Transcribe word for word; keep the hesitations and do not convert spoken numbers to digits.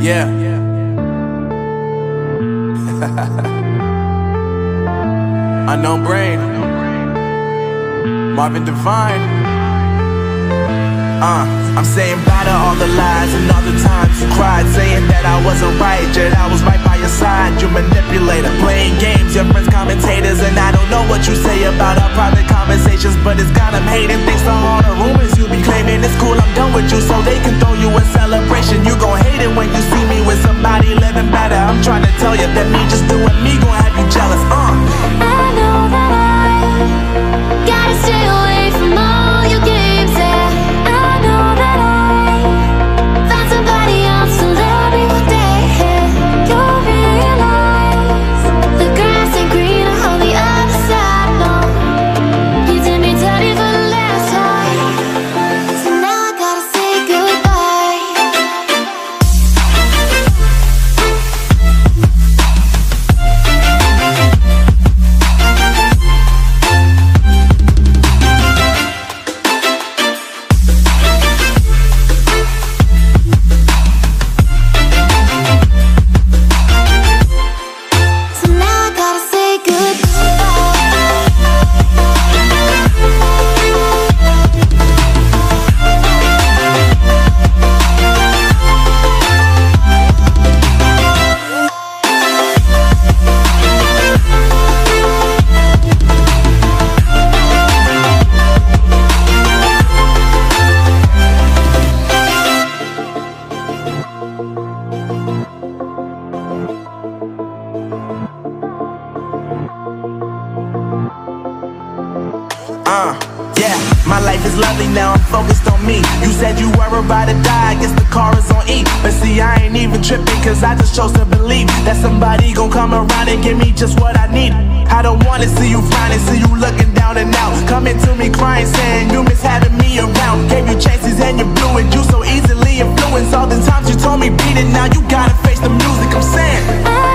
Yeah. Unknown Brain, Marvin Divine. Uh, I'm saying bye to all the lies and all the times you cried, saying that I wasn't right, yet I was right by your side. You manipulator, playing games, your friends commentators, and I don't know what you say about our private conversations, but it's got them hating. Thanks to all the rumors you be claiming. It's cool, I'm done with you, so they can throw you a celebration. You gon' hate it when you see me with somebody living better. I'm trying to tell you that me just doing me gon' have you jealous. Uh. I know that I gotta stay away from all your games, yeah. I know that I found somebody else to love me one day, yeah. You'll realize the grass ain't greener on the other side, no. You did me dirty for the last time, so now I gotta say goodbye. So now I gotta say Uh, yeah, my life is lovely now, I'm focused on me. You said you were about to die, I guess the car is on E. But see, I ain't even tripping, cause I just chose to believe that somebody gon' come around and give me just what I need. I don't wanna see you finding, see you looking down and out, coming to me crying, saying you miss having me around. Gave you chances and you blew it, you so easily influenced. All the times you told me beat it, now you gotta face the music, I'm saying